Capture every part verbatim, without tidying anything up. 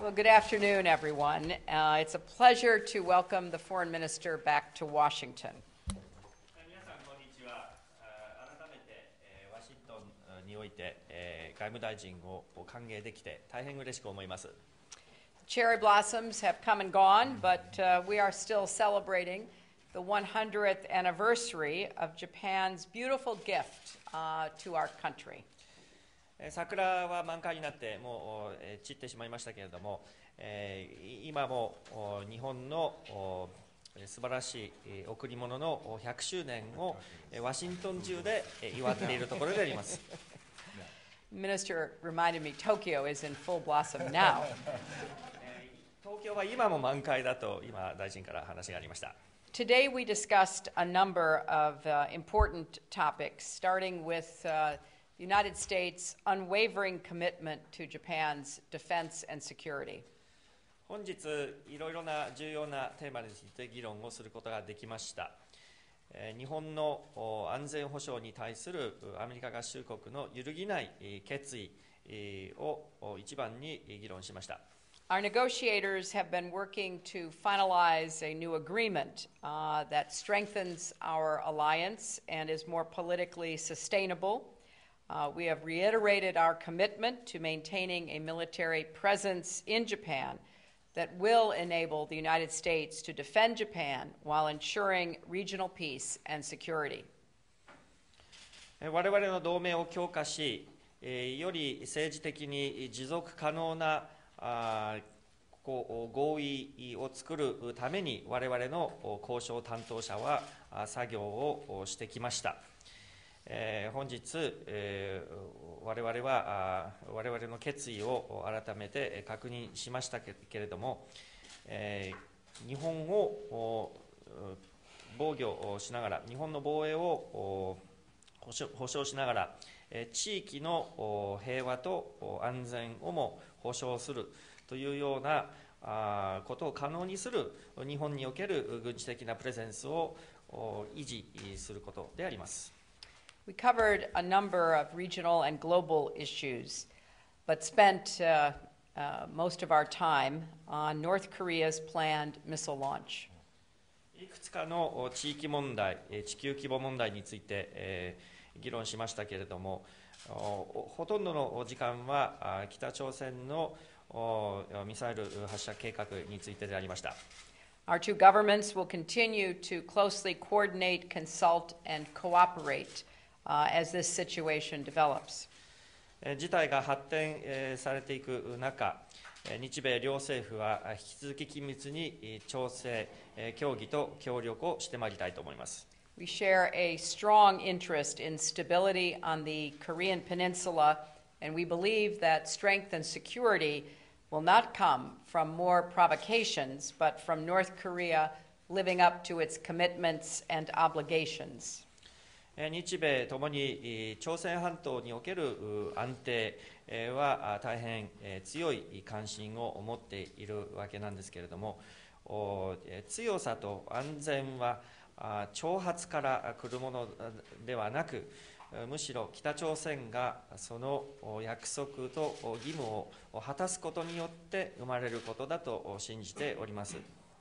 Well, good afternoon, everyone. Uh, it's a pleasure to welcome the Foreign Minister back to Washington. 皆さんこんにちは。改めてワシントンにおいて外務大臣を歓迎できて大変嬉しく思います。 Cherry blossoms have come and gone, but uh, we are still celebrating the one hundredth anniversary of Japan's beautiful gift uh, to our country. 桜は満開になってもう散ってしまいましたけれども、今も日本の素晴らしい贈り物のひゃくしゅうねんをワシントン中で祝っているところであります。 Minister reminded me Tokyo is in full blossom now. 東京は今も満開だと今大臣から話がありました。 Today we discussed a number of uh, important topics, starting with uh, the United States' unwavering commitment to Japan's defense and security. 本日いろいろな重要なテーマについて議論をすることができました。日本の安全保障に対するアメリカ合衆国の揺るぎない決意を一番に議論しました。 Our negotiators have been working to finalize a new agreement uh, that strengthens our alliance and is more politically sustainable. Uh, we have reiterated our commitment to maintaining a military presence in Japan that will enable the United States to defend Japan while ensuring regional peace and security. 我々の同盟を強化し、より政治的に持続可能なこう合意を作るために我々の交渉担当者は作業をしてきました。えー、本日、えー、我々は我々の決意を改めて確認しましたけれども、えー、日本を防御しながら、日本の防衛を保障しながら、地域の平和と安全をも保障するというようなことを可能にする日本における軍事的なプレゼンスを維持することであります。 We covered a number of regional and global issues, but spent uh, uh, most of our time on North Korea's planned missile launch. いくつかの地域問題、地球規模問題について、えー、議論しましたけれども、ほとんどの時間は北朝鮮のミサイル発射計画についてでありました。 Our two governments will continue to closely coordinate, consult, and cooperate Uh, as this situation develops. 事態が発展、えー、されていく中、日米両政府は引き続き緊密に調整、えー、協議と協力をしてまいりたいと思います。 We share a strong interest in stability on the Korean Peninsula, and we believe that strength and security will not come from more provocations, but from North Korea living up to its commitments and obligations. 日米ともに朝鮮半島における安定は大変強い関心を持っているわけなんですけれども、強さと安全は挑発から来るものではなく、むしろ北朝鮮がその約束と義務を果たすことによって生まれることだと信じております。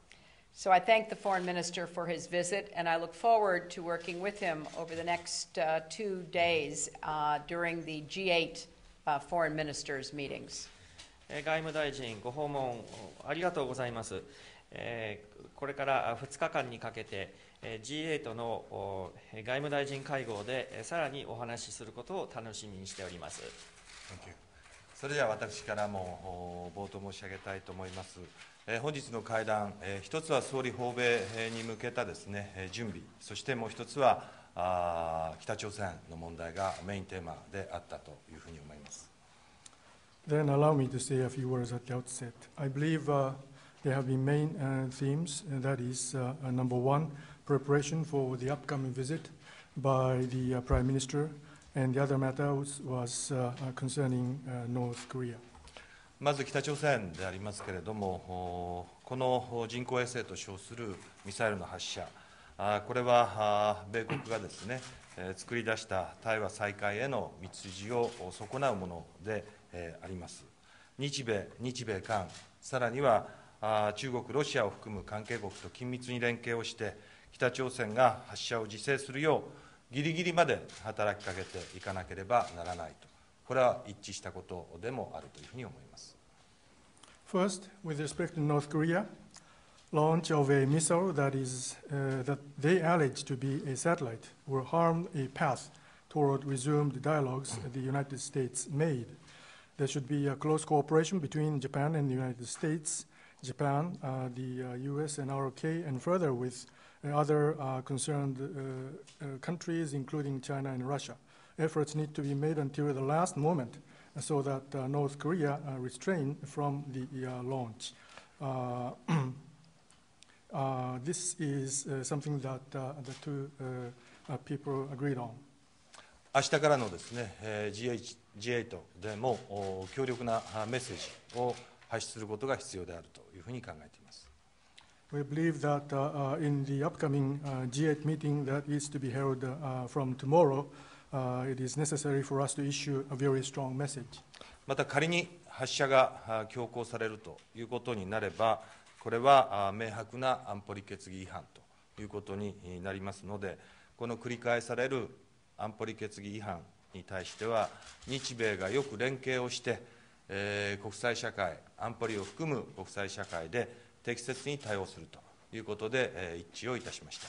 So I thank the Foreign Minister for his visit, and I look forward to working with him over the next uh, two days uh, during the G eight uh, Foreign Ministers meetings. 外務大臣ご訪問ありがとうございます。これからふつかかんにかけて ジーエイト の外務大臣会合でさらにお話しすることを楽しみにしております。 それでは私からも冒頭申し上げたいと思います。本日の会談、一つは総理訪米に向けたですね、準備、そしてもう一つは北朝鮮の問題がメインテーマであったというふうに思います。 Then allow me to say a few words at the outset. I believe uh, there have been main uh, themes, and that is uh, uh, number one, preparation for the upcoming visit by the uh, Prime Minister, and the other matter was, was uh, concerning uh, North Korea. まず北朝鮮でありますけれども、この人工衛星と称するミサイルの発射、これは米国がですね、作り出した対話再開への道筋を損なうものであります。日米、日米韓、 さらには中国、ロシアを含む関係国と緊密に連携をして、北朝鮮が発射を自制するよう、ぎりぎりまで働きかけていかなければならないと、これは一致したことでもあるというふうに思います。 First, with respect to North Korea, launch of a missile that is uh, that they allege to be a satellite will harm a path toward resumed dialogues the United States made. There should be a close cooperation between Japan and the United States, Japan, uh, the uh, U S and R O K, and further with uh, other uh, concerned uh, uh, countries, including China and Russia. Efforts need to be made until the last moment so that uh, North Korea uh, restrain from the uh, launch. Uh, uh, this is uh, something that uh, the two uh, uh, people agreed on. 明日からのですね、えー、ジーエイチ ジーエイト でも強力なメッセージを発出することが必要であるというふうに考えています。 We believe that uh, uh, in the upcoming uh, G eight meeting that is to be held uh, from tomorrow, uh, it is necessary for us to issue a very strong message. また仮に発射が強行されるということになれば、これは明白な安保理決議違反ということになりますので、この繰り返される安保理決議違反に対しては、日米がよく連携をして、えー、国際社会、安保理を含む国際社会で適切に対応するということで、えー、一致をいたしました。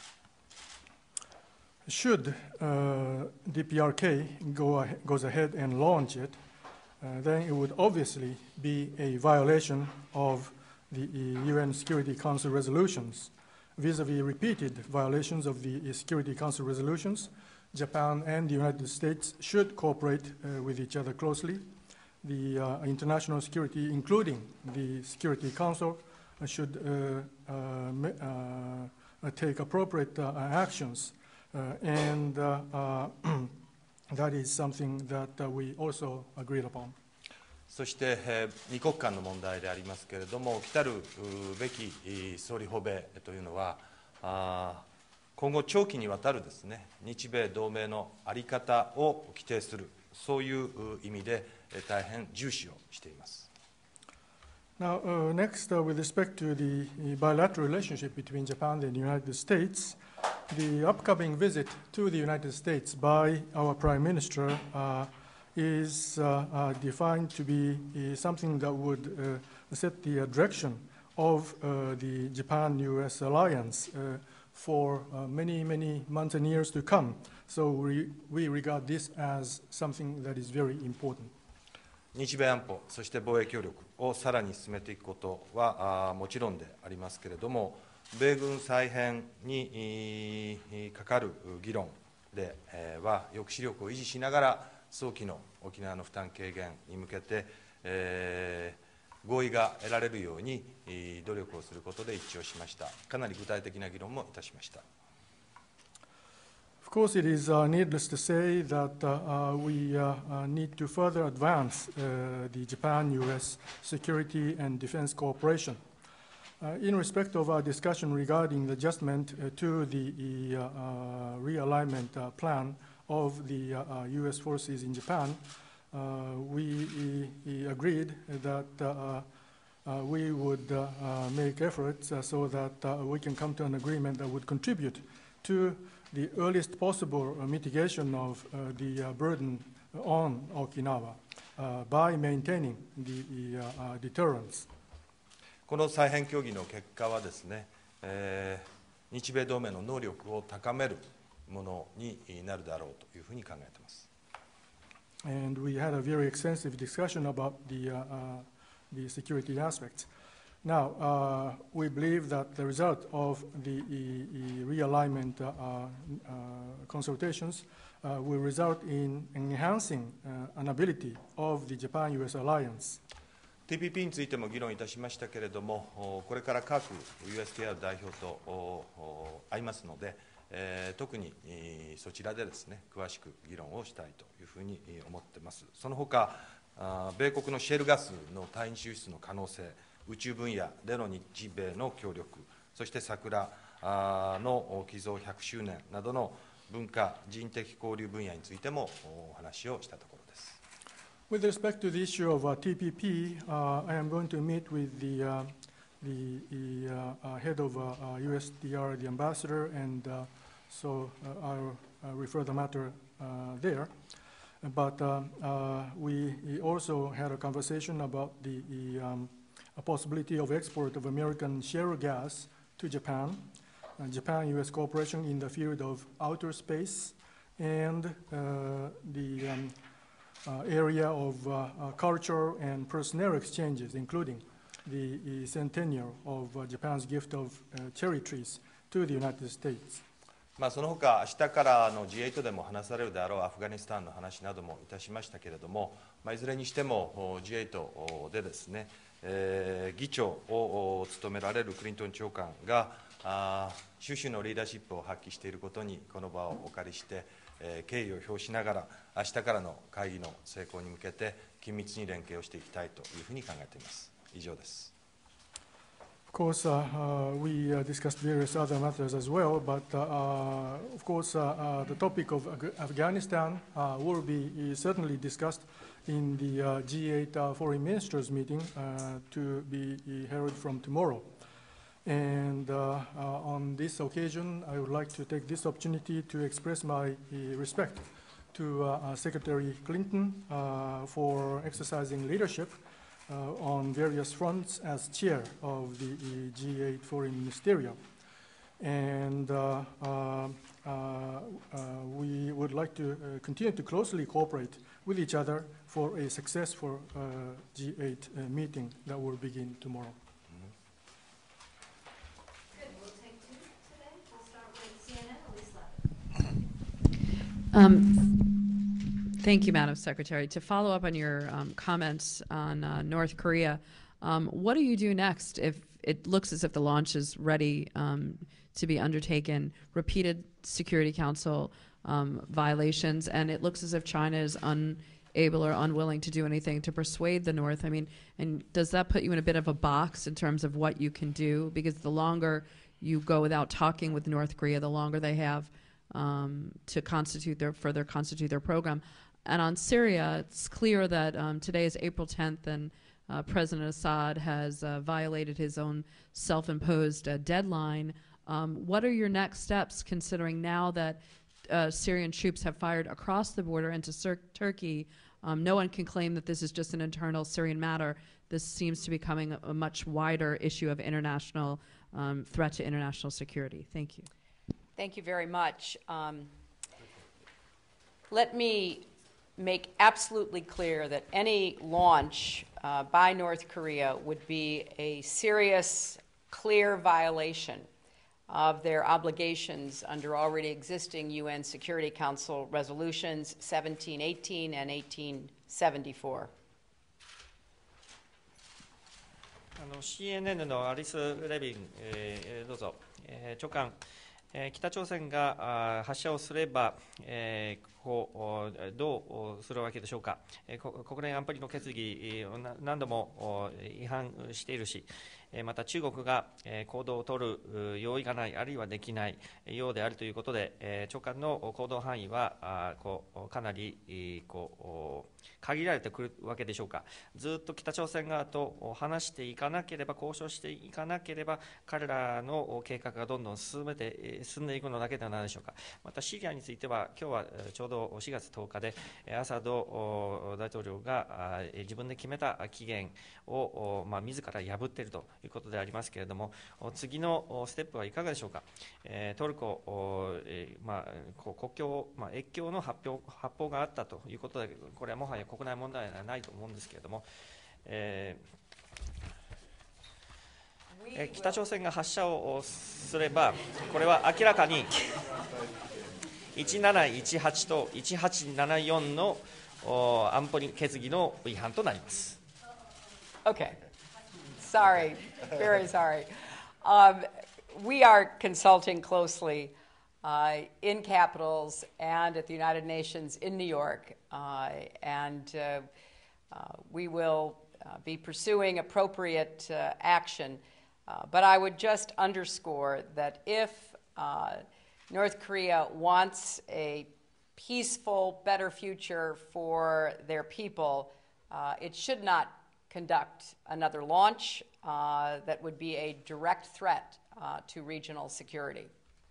Should uh, D P R K go ahead, goes ahead and launch it, uh, then it would obviously be a violation of the U N Security Council resolutions. Vis-a-vis repeated violations of the Security Council resolutions, Japan and the United States should cooperate uh, with each other closely. The uh, international security, including the Security Council, uh, should uh, uh, uh, take appropriate uh, actions. Uh, and uh, uh, that is something that uh, we also agreed upon. そして、えー、二国間の問題でありますけれども、来たるべき総理訪米というのは、あ今後、長期にわたるですね、日米同盟の在り方を規定する、そういう意味で、えー、大変重視をしています。 Now, uh, next, uh, with respect to the bilateral relationship between Japan and the United States, the upcoming visit to the United States by our Prime Minister uh, is uh, uh, defined to be uh, something that would uh, set the uh, direction of uh, the Japan-U S alliance uh, for uh, many, many months and years to come. So we, we regard this as something that is very important. 日米安保、そして防衛協力をさらに進めていくことはあもちろんでありますけれども、米軍再編にかかる議論では、抑止力を維持しながら、早期の沖縄の負担軽減に向けて、えー、合意が得られるように努力をすることで一致をしました。かなり具体的な議論もいたしました。 Of course, it is uh, needless to say that uh, uh, we uh, uh, need to further advance uh, the Japan-U S security and defense cooperation. Uh, in respect of our discussion regarding the adjustment uh, to the uh, uh, realignment uh, plan of the uh, uh, U S forces in Japan, uh, we, we agreed that uh, uh, we would uh, uh, make efforts uh, so that uh, we can come to an agreement that would contribute to the earliest possible uh, mitigation of uh, the uh, burden on Okinawa uh, by maintaining the uh, uh, deterrence. この再編協議の結果はですね、えー、日米同盟の能力を高めるものになるだろうというふうに考えています。 And we had a very extensive discussion about the, uh, uh, the security aspects. Now, uh, we believe that the result of the e e realignment uh, uh, consultations uh, will result in enhancing uh, an ability of the Japan-U S alliance. ティーピーピー についても議論いたしましたけれども、これから各 ユーエスケーアール 代表と会いますので、えー、特にそちらでですね、詳しく議論をしたいというふうに思っています。その他、米国のシェールガスの対日輸出の可能性、宇宙分野での日米の協力、そして桜の寄贈ひゃくしゅうねんなどの文化、人的交流分野についてもお話をしたところです。 With respect to the issue of uh, T P P, uh, I am going to meet with the, uh, the, the uh, uh, head of uh, uh, U S D R, the ambassador, and uh, so uh, I'll uh, refer the matter uh, there. But uh, uh, we also had a conversation about the, the um, a possibility of export of American shale gas to Japan, uh, Japan-U S cooperation in the field of outer space, and uh, the um, uh, area of uh, uh, culture and personnel exchanges, including the, the centennial of uh, Japan's gift of uh, cherry trees to the United States. まあその他、明日からの ジーエイト でも話されるであろうアフガニスタンの話などもいたしましたけれども、まあ、いずれにしても ジーエイト でですね、えー、議長を務められるクリントン長官があ種々のリーダーシップを発揮していることにこの場をお借りして、えー、敬意を表しながら明日からの会議の成功に向けて緊密に連携をしていきたいというふうに考えています。以上です。 Of course, uh, uh, we uh, discussed various other matters as well, but uh, uh, of course, uh, uh, the topic of Af Afghanistan uh, will be uh, certainly discussed in the uh, G eight uh, Foreign Ministers meeting uh, to be uh, held from tomorrow. And uh, uh, on this occasion, I would like to take this opportunity to express my uh, respect to uh, uh, Secretary Clinton uh, for exercising leadership Uh, on various fronts as chair of the uh, G eight Foreign Ministerial. And uh, uh, uh, uh, we would like to uh, continue to closely cooperate with each other for a successful uh, G eight uh, meeting that will begin tomorrow. Good. We'll take two today. We'll start with C N N, Elise Levin. Um, Thank you, Madam Secretary. To follow up on your um, comments on uh, North Korea, um, what do you do next if it looks as if the launch is ready um, to be undertaken, repeated Security Council um, violations, and it looks as if China is unable or unwilling to do anything to persuade the North? I mean, and does that put you in a bit of a box in terms of what you can do? Because the longer you go without talking with North Korea, the longer they have um, to constitute their, further constitute their program. And on Syria, it's clear that um, today is April tenth, and uh, President Assad has uh, violated his own self-imposed uh, deadline. Um, what are your next steps, considering now that uh, Syrian troops have fired across the border into Sir Turkey? Um, no one can claim that this is just an internal Syrian matter. This seems to be becoming a, a much wider issue of international um, threat to international security. Thank you. Thank you very much. Um, let me make absolutely clear that any launch uh, by North Korea would be a serious, clear violation of their obligations under already existing U N Security Council resolutions seventeen eighteen and eighteen seventy-four. あの シーエヌエヌ のアリス・レビン、えー、どうぞ、えー、長官、えー、北朝鮮があ発射をすれば、えーこうどうするわけでしょうか。国連安保理の決議を何度も違反しているし、また中国が行動を取る用意がない、あるいはできないようであるということで、長官の行動範囲はこうかなりこう限られてくるわけでしょうか。ずっと北朝鮮側と話していかなければ、交渉していかなければ、彼らの計画がどんどん進めて進んでいくのだけではないでしょうか。またシリアについては、今日はちょうどしがつとおかで、アサド大統領が自分で決めた期限を、まあ、自ら破っているということでありますけれども、次のステップはいかがでしょうか。トルコ、まあ、国境、まあ、越境の発表、発砲があったということで、これはもはや国内問題ではないと思うんですけれども、えー、北朝鮮が発射をすれば、これは明らかにいちなないちはちといちはちななよんの安保理決議の違反となります。 Okay. Sorry. Very sorry. Um, we are consulting closely uh, in capitals and at the United Nations in New York, uh, and uh, uh, we will uh, be pursuing appropriate uh, action. Uh, but I would just underscore that if uh, North Korea wants a peaceful, better future for their people, uh, it should not conduct another launch uh, that would be a direct threat uh, to regional security.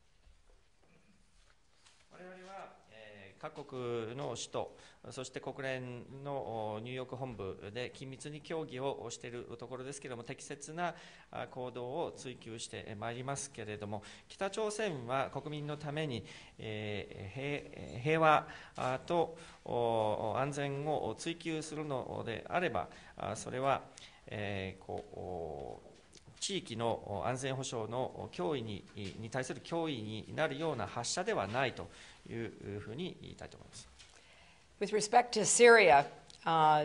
我々は、えー、各国の首都、そして国連のニューヨーク本部で緊密に協議をしているところですけれども、適切な行動を追求してまいりますけれども、北朝鮮は国民のために、えー、平和と安全を追求するのであれば、それは、えー、こう地域の安全保障の脅威 に, に対する脅威になるような発射ではないというふうに言いたいと思います。 With respect to Syria, uh,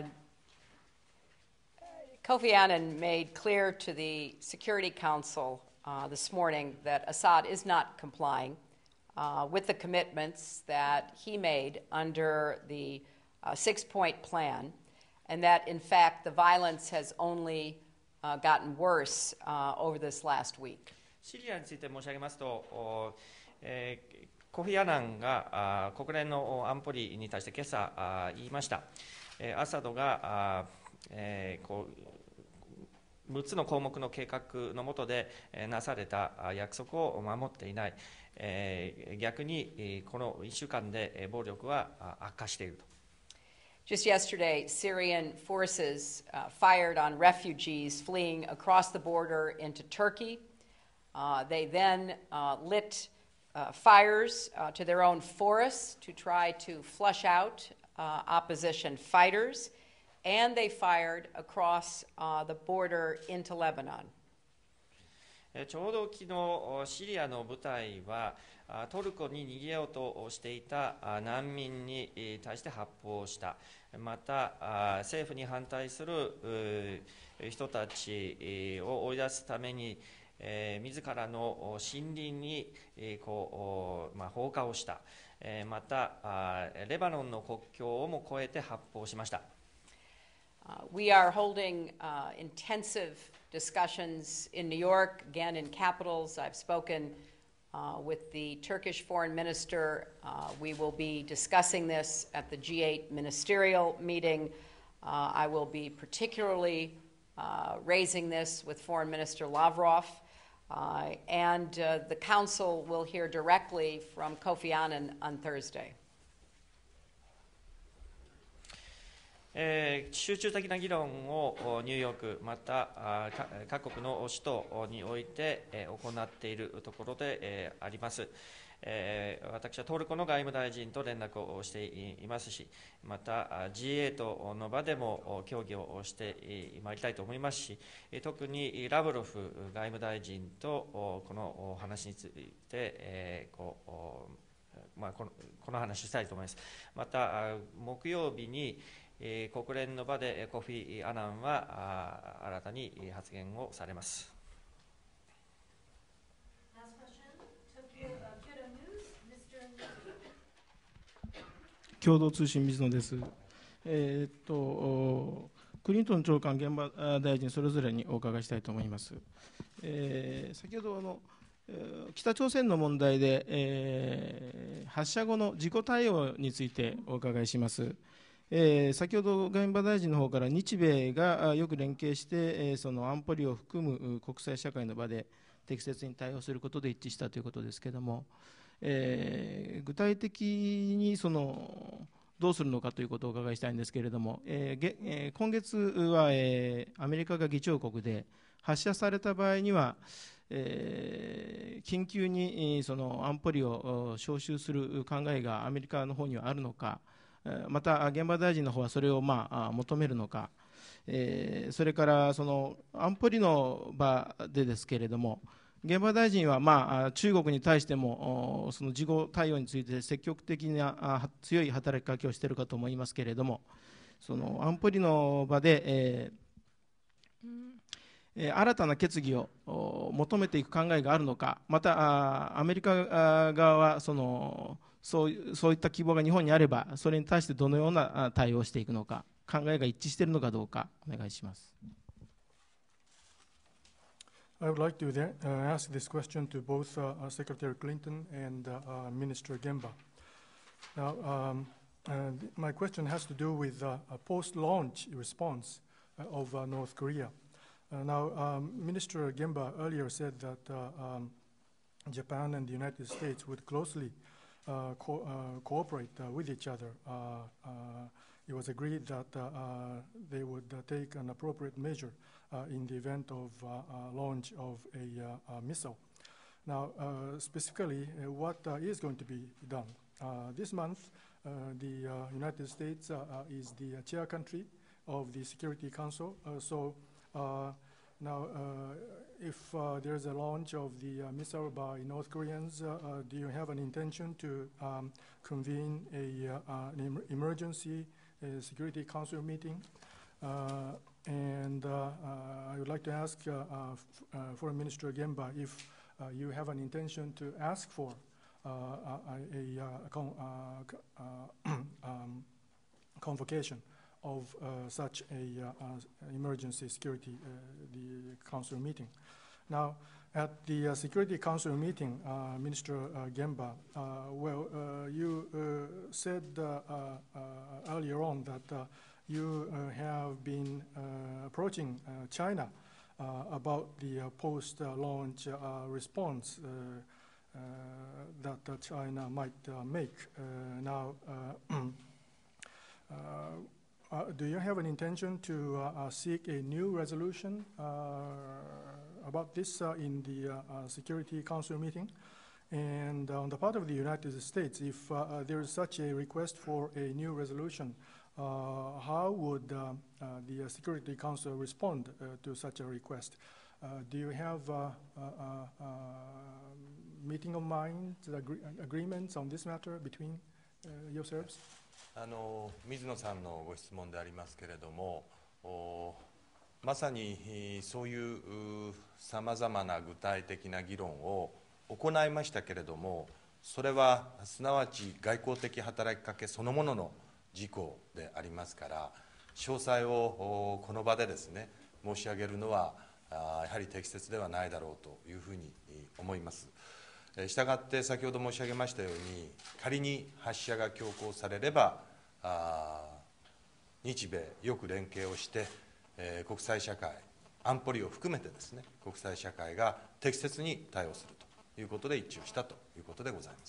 Kofi Annan made clear to the Security Council uh, this morning that Assad is not complying uh, with the commitments that he made under the uh, six-point plan, and that, in fact, the violence has only uh, gotten worse uh, over this last week. シリアについて申し上げますと、えーコフィ・アナンが国連の安保理に対して今朝言いました。アサドがえー、こうむっつの項目の計画の下でなされた約束を守っていない。えー、逆にこのいっしゅうかんで暴力は悪化していると。 Just yesterday, Syrian forces uh, fired on refugees fleeing across the border into Turkey. Uh, they then uh, lit Uh, fires uh, to their own forests to try to flush out uh, opposition fighters, and they fired across uh, the border into Lebanon. ちょうど昨日シリアの部隊はトルコに逃げようとしていた難民に対して発砲した。また政府に反対する人たちを追い出すためにえー、自らの森林に、えーこうまあ、放火をした、えー、またあレバノンの国境をも越えて発砲しました。 Uh, we are holding uh, intensive discussions in New York, again in capitals. I've spoken uh, with the Turkish foreign minister. Uh, we will be discussing this at the G eight ministerial meeting. Uh, I will be particularly uh, raising this with Foreign Minister Lavrov. Uh, and uh, the Council will hear directly from Kofi Annan on Thursday. えー、集中的な議論をニューヨーク、また各国の首都において、えー、行っているところで、えー、あります。えー、私はトルコの外務大臣と連絡をしていますし、また ジーエイト の場でも協議をしてまいりたいと思いますし、特にラブロフ外務大臣とこの話について、えー、こうまあ、この、この話をしたいと思います。また木曜日に国連の場でコフィ・アナンは新たに発言をされます。 共同通信水野です。えー、っとクリントン長官、現場大臣それぞれにお伺いしたいと思います。えー、先ほどあの北朝鮮の問題で、えー、発射後の事故対応についてお伺いします。えー、先ほど外務大臣の方から日米がよく連携して、えー、その安保理を含む国際社会の場で適切に対応することで一致したということですけれども、えー、具体的にそのどうするのかということをお伺いしたいんですけれども、えーえー、今月は、えー、アメリカが議長国で発射された場合には、えー、緊急にその安保理を招集する考えがアメリカの方にはあるのか、また現場大臣の方はそれをまあ求めるのか、えー、それからその安保理の場でですけれども、現場大臣はまあ中国に対してもその事後対応について積極的な強い働きかけをしているかと思いますけれども、その安保理の場で、えー、新たな決議を求めていく考えがあるのか、またアメリカ側はそのそう、そういった希望が日本にあればそれに対してどのような対応をしていくのか、考えが一致しているのかどうかお願いします。 I would like to then, uh, ask this question to both uh, uh, Secretary Clinton and uh, uh, Minister Gemba. Now, um, th- my question has to do with uh, a post-launch response uh, of uh, North Korea. Uh, now, um, Minister Gemba earlier said that uh, um, Japan and the United States would closely uh, co- uh, cooperate uh, with each other. Uh, uh, it was agreed that uh, uh, they would uh, take an appropriate measure uh, in the event of uh, uh, launch of a, uh, a missile. Now, uh, specifically, uh, what uh, is going to be done? Uh, this month, uh, the uh, United States uh, uh, is the uh, chair country of the Security Council. Uh, so uh, now, uh, if uh, there's a launch of the uh, missile by North Koreans, uh, uh, do you have an intention to um, convene a, uh, uh, an em- emergency uh, Security Council meeting? Uh, and uh, uh, I would like to ask uh, uh, f- uh, Foreign Minister Gemba if uh, you have an intention to ask for uh, a, a, a con- uh, c- uh, um, convocation of uh, such a uh, uh, emergency security uh, the council meeting. Now, at the uh, Security Council meeting, uh, Minister uh, Gemba, uh, well, uh, you uh, said uh, uh, uh, earlier on that uh, you uh, have been uh, approaching uh, China uh, about the uh, post-launch uh, response uh, uh, that uh, China might uh, make. Uh, now, uh, uh, Uh, do you have an intention to uh, uh, seek a new resolution uh, about this uh, in the uh, uh, Security Council meeting? And uh, on the part of the United States, if uh, uh, there is such a request for a new resolution, uh, how would uh, uh, the uh, Security Council respond uh, to such a request? Uh, do you have uh, uh, uh, meeting of minds, agree- agreements on this matter between uh, yourselves? あの水野さんのご質問でありますけれども、おまさにえーそういうさまざまな具体的な議論を行いましたけれども、それはすなわち外交的働きかけそのものの事項でありますから、詳細をおこの場でですね申し上げるのはあやはり適切ではないだろうというふうに思います。したがって先ほど申し上げましたように、仮に発射が強行されればあ日米よく連携をして、えー、国際社会安保理を含めてですね国際社会が適切に対応するということで一致をしたということでございます。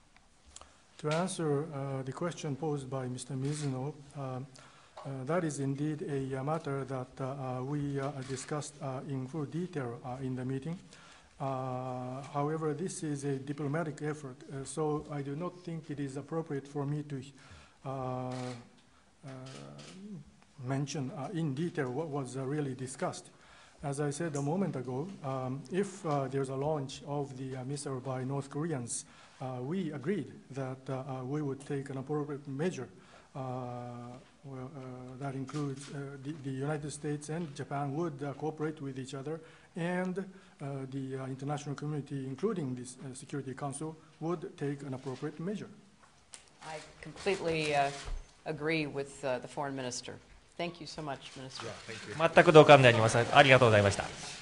To answer uh, the question posed by Mister Mizuno, uh, uh, that is indeed a, a matter that uh, uh, we uh, discussed uh, in full detail uh, in the meeting. Uh, however, this is a diplomatic effort, uh, so I do not think it is appropriate for me to uh, uh, mention uh, in detail what was uh, really discussed. As I said a moment ago, um, if uh, there's a launch of the uh, missile by North Koreans, uh, we agreed that uh, uh, we would take an appropriate measure. Uh, well, uh, that includes uh, the, the United States and Japan would uh, cooperate with each other, and uh, the uh, international community, including this uh, Security Council, would take an appropriate measure. I completely uh, agree with uh, the foreign minister. Thank you so much, Minister. 全く同感であります。ありがとうございました。